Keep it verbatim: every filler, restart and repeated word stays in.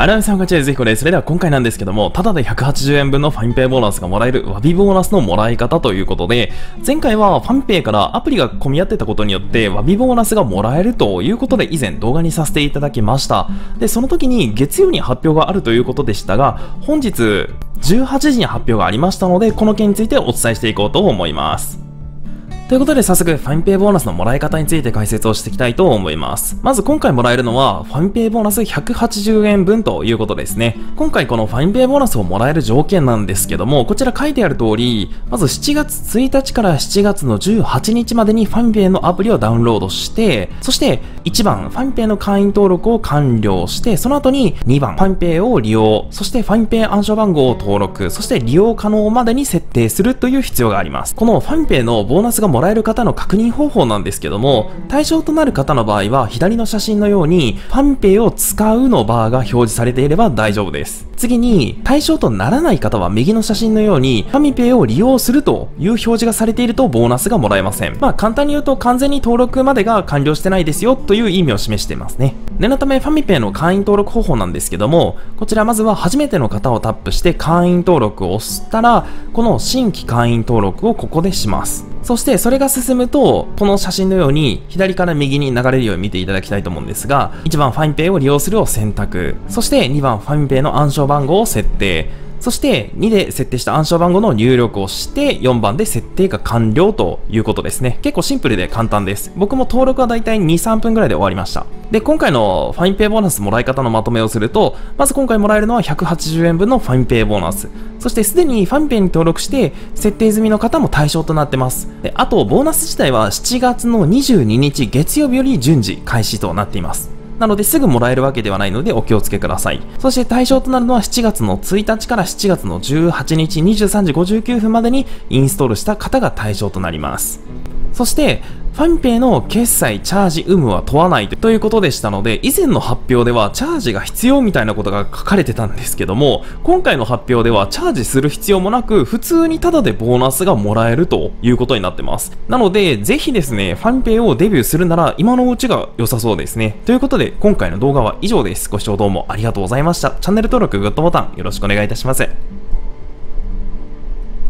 改めましてこんにちは、ぜひこれ、それでは今回なんですけども、ただでひゃくはちじゅうえんぶんのファミペイボーナスがもらえるわびボーナスのもらい方ということで、前回はファミペイからアプリが混み合ってたことによってわびボーナスがもらえるということで以前動画にさせていただきました。で、その時に月曜に発表があるということでしたが、本日じゅうはちじに発表がありましたので、この件についてお伝えしていこうと思います。ということで早速ファミペイボーナスのもらい方について解説をしていきたいと思います。まず今回もらえるのはファミペイボーナスひゃくはちじゅうえんぶんということですね。今回このファミペイボーナスをもらえる条件なんですけども、こちら書いてある通り、まずしちがつついたちからしちがつのじゅうはちにちまでにファミペイのアプリをダウンロードして、そしていちばんファミペイの会員登録を完了して、その後ににばんファミペイを利用、そしてファミペイ暗証番号を登録、そして利用可能までに設定するという必要があります。このファミペイのボーナスがもらえる方の確認方法なんですけども、対象となる方の場合は左の写真のようにファミペイを使うのバーが表示されていれば大丈夫です。次に対象とならない方は右の写真のようにファミペイを利用するという表示がされているとボーナスがもらえません。まあ簡単に言うと完全に登録までが完了してないですよという意味を示していますね。念のためファミペイの会員登録方法なんですけども、こちらまずは初めての方をタップして会員登録を押したら、この新規会員登録をここでします。そしてそれが進むと、この写真のように左から右に流れるように見ていただきたいと思うんですが、いちばんファミペイを利用するを選択、そしてにばんファミペイの暗証番号を設定、そしてにで設定した暗証番号の入力をしてよんばんで設定が完了ということですね。結構シンプルで簡単です。僕も登録はだいたいに、さんぷんぐらいで終わりました。で、今回のファミペイボーナスもらい方のまとめをすると、まず今回もらえるのはひゃくはちじゅうえんぶんのファミペイボーナス。そしてすでにファミペイに登録して設定済みの方も対象となってます。で、あとボーナス自体はしちがつのにじゅうににち月曜日より順次開始となっています。なのですぐもらえるわけではないのでお気をつけください。そして対象となるのはしちがつのついたちからしちがつのじゅうはちにちにじゅうさんじごじゅうきゅうふんまでにインストールした方が対象となります。そしてファミペイの決済チャージ有無は問わないということでしたので、以前の発表ではチャージが必要みたいなことが書かれてたんですけども、今回の発表ではチャージする必要もなく普通にタダでボーナスがもらえるということになってます。なのでぜひですね、ファミペイをデビューするなら今のうちが良さそうですね。ということで今回の動画は以上です。ご視聴どうもありがとうございました。チャンネル登録、グッドボタンよろしくお願いいたします。